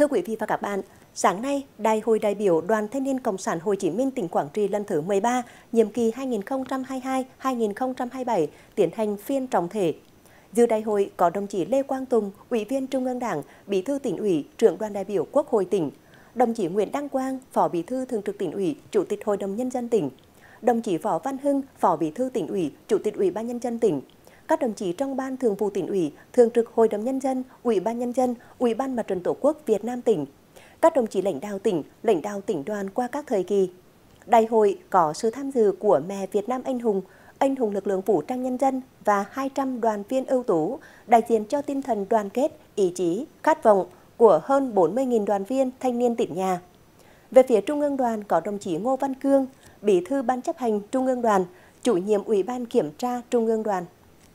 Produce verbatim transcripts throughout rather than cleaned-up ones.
Thưa quý vị và các bạn, sáng nay, Đại hội đại biểu Đoàn Thanh niên Cộng sản Hồ Chí Minh tỉnh Quảng Trị lần thứ mười ba, nhiệm kỳ hai nghìn không trăm hai mươi hai đến hai nghìn không trăm hai mươi bảy tiến hành phiên trọng thể. Dự đại hội có đồng chí Lê Quang Tùng, Ủy viên Trung ương Đảng, Bí thư Tỉnh ủy, Trưởng đoàn đại biểu Quốc hội tỉnh, đồng chí Nguyễn Đăng Quang, Phó Bí thư Thường trực Tỉnh ủy, Chủ tịch Hội đồng Nhân dân tỉnh, đồng chí Võ Văn Hưng, Phó Bí thư Tỉnh ủy, Chủ tịch Ủy ban Nhân dân tỉnh, các đồng chí trong Ban Thường vụ Tỉnh ủy, Thường trực Hội đồng Nhân dân, Ủy ban Nhân dân, Ủy ban Mặt trận Tổ quốc Việt Nam tỉnh, các đồng chí lãnh đạo tỉnh, lãnh đạo tỉnh đoàn qua các thời kỳ. Đại hội có sự tham dự của mẹ Việt Nam anh hùng, anh hùng lực lượng vũ trang nhân dân và hai trăm đoàn viên ưu tú, đại diện cho tinh thần đoàn kết, ý chí, khát vọng của hơn bốn mươi nghìn đoàn viên thanh niên tỉnh nhà. Về phía Trung ương đoàn có đồng chí Ngô Văn Cương, Bí thư Ban chấp hành Trung ương đoàn, Chủ nhiệm Ủy ban Kiểm tra Trung ương đoàn.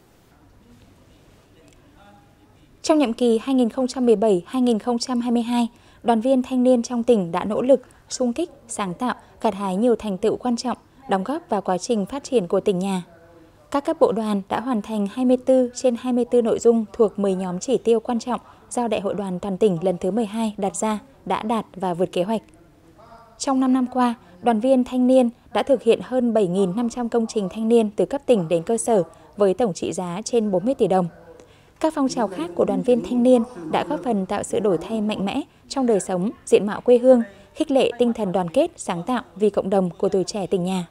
Trong nhiệm kỳ hai nghìn không trăm mười bảy đến hai nghìn không trăm hai mươi hai, đoàn viên thanh niên trong tỉnh đã nỗ lực, xung kích, sáng tạo, gặt hái nhiều thành tựu quan trọng, đóng góp vào quá trình phát triển của tỉnh nhà. Các cấp bộ đoàn đã hoàn thành hai mươi tư trên hai mươi tư nội dung thuộc mười nhóm chỉ tiêu quan trọng do Đại hội đoàn toàn tỉnh lần thứ mười hai đặt ra, đã đạt và vượt kế hoạch. Trong năm năm qua, đoàn viên thanh niên đã thực hiện hơn bảy nghìn năm trăm công trình thanh niên từ cấp tỉnh đến cơ sở với tổng trị giá trên bốn mươi tỷ đồng. Các phong trào khác của đoàn viên thanh niên đã góp phần tạo sự đổi thay mạnh mẽ trong đời sống, diện mạo quê hương, khích lệ tinh thần đoàn kết, sáng tạo vì cộng đồng của tuổi trẻ tỉnh nhà.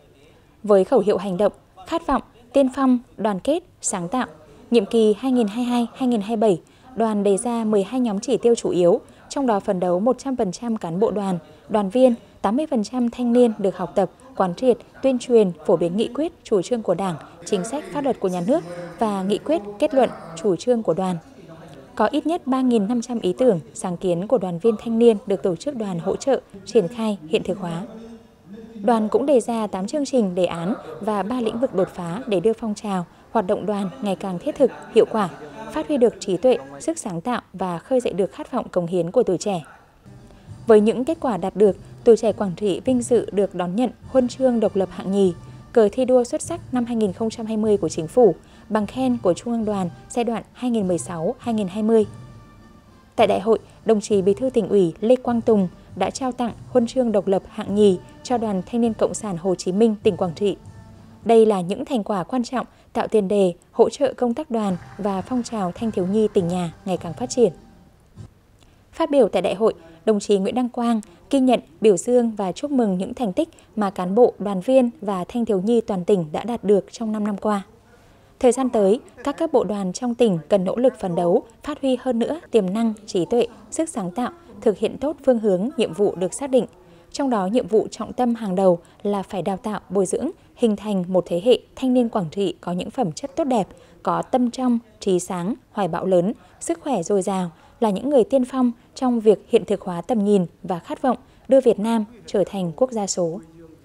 Với khẩu hiệu hành động, khát vọng, tiên phong, đoàn kết, sáng tạo, nhiệm kỳ hai nghìn không trăm hai mươi hai đến hai nghìn không trăm hai mươi bảy, đoàn đề ra mười hai nhóm chỉ tiêu chủ yếu, trong đó phấn đấu một trăm phần trăm cán bộ đoàn, đoàn viên, tám mươi phần trăm thanh niên được học tập, quán triệt, tuyên truyền, phổ biến nghị quyết, chủ trương của Đảng, chính sách pháp luật của nhà nước và nghị quyết, kết luận, chủ trương của đoàn. Có ít nhất ba nghìn năm trăm ý tưởng, sáng kiến của đoàn viên thanh niên được tổ chức đoàn hỗ trợ, triển khai, hiện thực hóa. Đoàn cũng đề ra tám chương trình, đề án và ba lĩnh vực đột phá để đưa phong trào, hoạt động đoàn ngày càng thiết thực, hiệu quả, phát huy được trí tuệ, sức sáng tạo và khơi dậy được khát vọng cống hiến của tuổi trẻ. Với những kết quả đạt được, tuổi trẻ Quảng Trị vinh dự được đón nhận huân chương độc lập hạng nhì, cờ thi đua xuất sắc năm hai nghìn không trăm hai mươi của Chính phủ, bằng khen của Trung ương đoàn giai đoạn hai nghìn không trăm mười sáu đến hai nghìn không trăm hai mươi. Tại đại hội, đồng chí Bí thư Tỉnh ủy Lê Quang Tùng đã trao tặng huân chương độc lập hạng nhì cho Đoàn Thanh niên Cộng sản Hồ Chí Minh tỉnh Quảng Trị. Đây là những thành quả quan trọng tạo tiền đề hỗ trợ công tác đoàn và phong trào thanh thiếu nhi tỉnh nhà ngày càng phát triển. Phát biểu tại đại hội, đồng chí Nguyễn Đăng Quang ghi nhận, biểu dương và chúc mừng những thành tích mà cán bộ, đoàn viên và thanh thiếu nhi toàn tỉnh đã đạt được trong năm năm qua. Thời gian tới, các cấp bộ đoàn trong tỉnh cần nỗ lực phấn đấu, phát huy hơn nữa tiềm năng, trí tuệ, sức sáng tạo, thực hiện tốt phương hướng, nhiệm vụ được xác định. Trong đó, nhiệm vụ trọng tâm hàng đầu là phải đào tạo, bồi dưỡng, hình thành một thế hệ thanh niên Quảng Trị có những phẩm chất tốt đẹp, có tâm trong, trí sáng, hoài bão lớn, sức khỏe dồi dào, là những người tiên phong trong việc hiện thực hóa tầm nhìn và khát vọng đưa Việt Nam trở thành quốc gia số.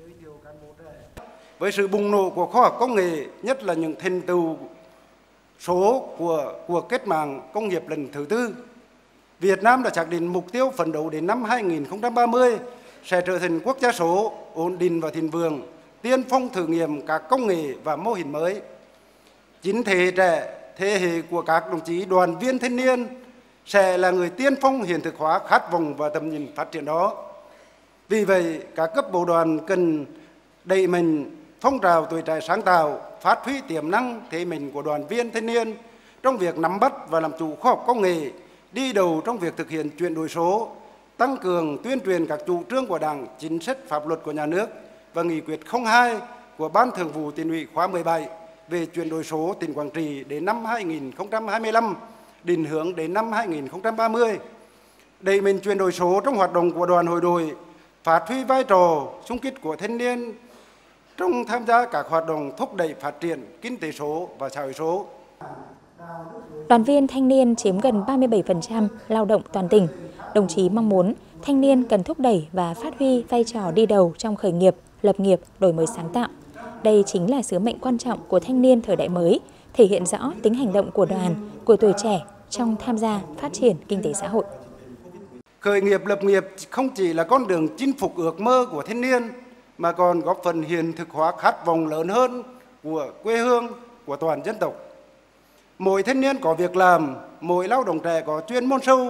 Với sự bùng nổ của khoa học công nghệ, nhất là những thành tựu số của cuộc cách mạng công nghiệp lần thứ tư, Việt Nam đã xác định mục tiêu phấn đấu đến năm hai nghìn không trăm ba mươi sẽ trở thành quốc gia số, ổn định và thịnh vượng, tiên phong thử nghiệm các công nghệ và mô hình mới. Chính thế hệ trẻ, thế hệ của các đồng chí đoàn viên thanh niên sẽ là người tiên phong hiện thực hóa khát vọng và tầm nhìn phát triển đó. Vì vậy, các cấp bộ đoàn cần đẩy mạnh phong trào tuổi trẻ sáng tạo, phát huy tiềm năng thế mạnh của đoàn viên thanh niên trong việc nắm bắt và làm chủ khoa học công nghệ, đi đầu trong việc thực hiện chuyển đổi số, tăng cường tuyên truyền các chủ trương của Đảng, chính sách pháp luật của nhà nước và nghị quyết không hai của Ban Thường vụ Tỉnh ủy khóa mười bảy về chuyển đổi số tỉnh Quảng Trị đến năm hai nghìn không trăm hai mươi lăm, định hướng đến năm hai nghìn không trăm ba mươi. Đẩy mạnh chuyển đổi số trong hoạt động của đoàn hội đội, phát huy vai trò xung kích của thanh niên trong tham gia các hoạt động thúc đẩy phát triển kinh tế số và xã hội số. Đoàn viên thanh niên chiếm gần ba mươi bảy phần trăm lao động toàn tỉnh. Đồng chí mong muốn thanh niên cần thúc đẩy và phát huy vai trò đi đầu trong khởi nghiệp, lập nghiệp, đổi mới sáng tạo. Đây chính là sứ mệnh quan trọng của thanh niên thời đại mới, thể hiện rõ tính hành động của đoàn, của tuổi trẻ trong tham gia phát triển kinh tế xã hội. Khởi nghiệp lập nghiệp không chỉ là con đường chinh phục ước mơ của thanh niên, mà còn góp phần hiện thực hóa khát vọng lớn hơn của quê hương, của toàn dân tộc. Mỗi thanh niên có việc làm, mỗi lao động trẻ có chuyên môn sâu,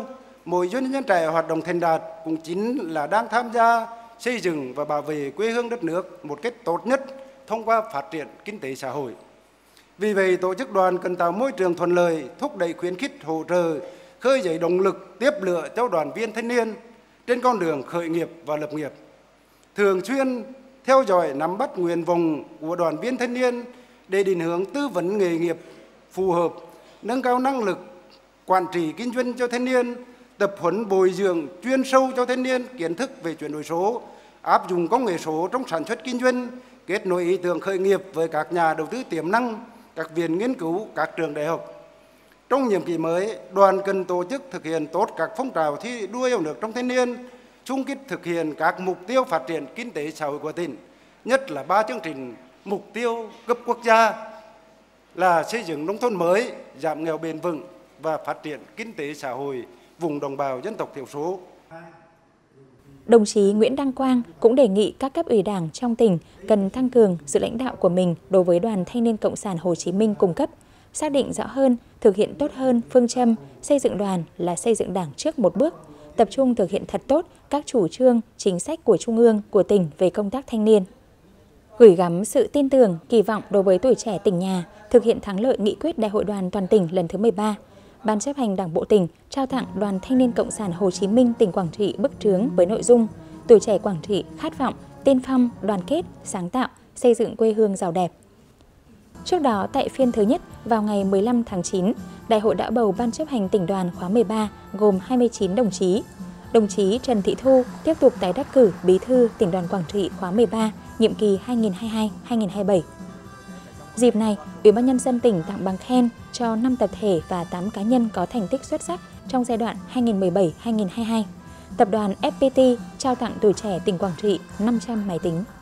mỗi doanh nhân trẻ hoạt động thành đạt cũng chính là đang tham gia xây dựng và bảo vệ quê hương đất nước một cách tốt nhất thông qua phát triển kinh tế xã hội. Vì vậy, tổ chức đoàn cần tạo môi trường thuận lợi, thúc đẩy khuyến khích, hỗ trợ, khơi dậy động lực, tiếp lửa cho đoàn viên thanh niên trên con đường khởi nghiệp và lập nghiệp. Thường xuyên theo dõi nắm bắt nguyện vọng của đoàn viên thanh niên để định hướng tư vấn nghề nghiệp phù hợp, nâng cao năng lực quản trị kinh doanh cho thanh niên, tập huấn bồi dưỡng chuyên sâu cho thanh niên kiến thức về chuyển đổi số, áp dụng công nghệ số trong sản xuất kinh doanh, kết nối ý tưởng khởi nghiệp với các nhà đầu tư tiềm năng, các viện nghiên cứu, các trường đại học. Trong nhiệm kỳ mới, đoàn cần tổ chức thực hiện tốt các phong trào thi đua yêu nước trong thanh niên, chung kích thực hiện các mục tiêu phát triển kinh tế xã hội của tỉnh, nhất là ba chương trình mục tiêu cấp quốc gia là xây dựng nông thôn mới, giảm nghèo bền vững và phát triển kinh tế xã hội vùng đồng bào dân tộc thiểu số. Đồng chí Nguyễn Đăng Quang cũng đề nghị các cấp ủy Đảng trong tỉnh cần tăng cường sự lãnh đạo của mình đối với Đoàn Thanh niên Cộng sản Hồ Chí Minh cung cấp, xác định rõ hơn, thực hiện tốt hơn phương châm xây dựng đoàn là xây dựng Đảng trước một bước, tập trung thực hiện thật tốt các chủ trương, chính sách của Trung ương, của tỉnh về công tác thanh niên. Gửi gắm sự tin tưởng, kỳ vọng đối với tuổi trẻ tỉnh nhà, thực hiện thắng lợi nghị quyết Đại hội đoàn toàn tỉnh lần thứ mười ba, Ban chấp hành Đảng bộ tỉnh trao tặng Đoàn Thanh niên Cộng sản Hồ Chí Minh tỉnh Quảng Trị bức chướng với nội dung Tuổi trẻ Quảng Trị khát vọng, tiên phong, đoàn kết, sáng tạo, xây dựng quê hương giàu đẹp. Trước đó, tại phiên thứ nhất vào ngày mười lăm tháng chín, Đại hội đã bầu Ban chấp hành tỉnh đoàn khóa mười ba gồm hai mươi chín đồng chí. Đồng chí Trần Thị Thu tiếp tục tái đắc cử Bí thư tỉnh đoàn Quảng Trị khóa mười ba, nhiệm kỳ hai nghìn không trăm hai mươi hai đến hai nghìn không trăm hai mươi bảy. Dịp này, Ủy ban Nhân dân tỉnh tặng bằng khen cho năm tập thể và tám cá nhân có thành tích xuất sắc trong giai đoạn hai nghìn không trăm mười bảy đến hai nghìn không trăm hai mươi hai. Tập đoàn ép pê tê trao tặng tuổi trẻ tỉnh Quảng Trị năm trăm máy tính.